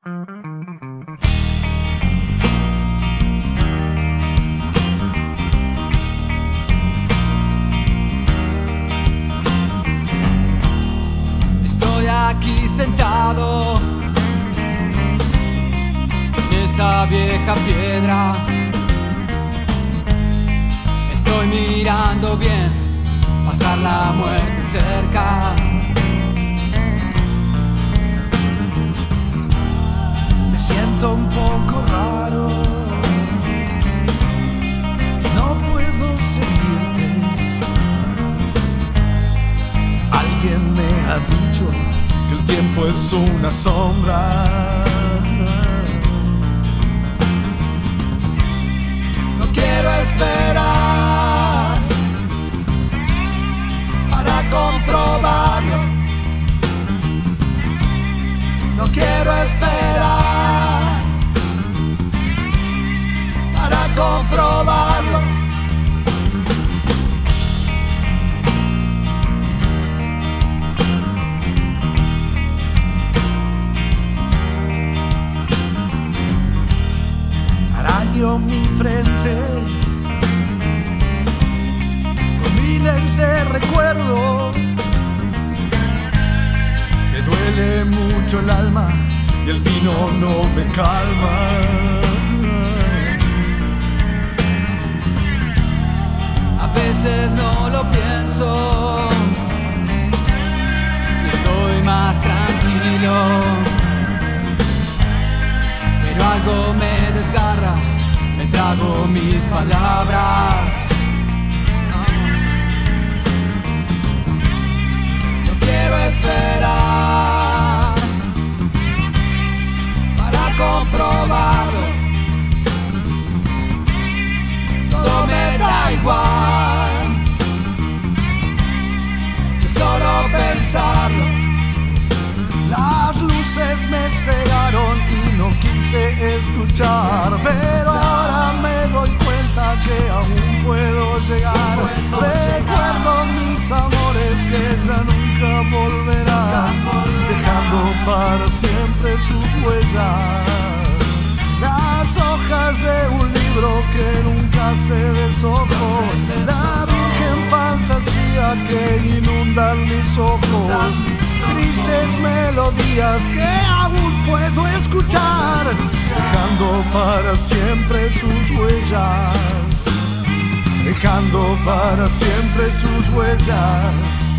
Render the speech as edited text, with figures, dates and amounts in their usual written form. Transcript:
Estoy aquí sentado en esta vieja piedra. Estoy mirando bien pasar la muerte cerca. Me siento un poco raro, no puedo seguirte. Alguien me ha dicho que el tiempo es una sombra. No quiero esperar para comprobarlo. No quiero esperar para comprobarlo. Araño mi frente con miles de recuerdos. Me duele mucho el alma y el vino no me calma. A veces no lo pienso y estoy más tranquilo, pero algo me desgarra, me trago mis palabras. No quiero esperar para comprobarlo. Todo me da igual, que solo pensarlo. Las luces me cegaron y no quise escuchar, pero ahora me doy cuenta que aún puedo llegar. Recuerdo mis amores que ya nunca volverán, dejando para siempre sus huellas. Las hojas de un libro que nunca se deshojó, la virgen fantasía que inundan mis ojos. Tristes melodías que aún puedo escuchar, dejando para siempre sus huellas, dejando para siempre sus huellas.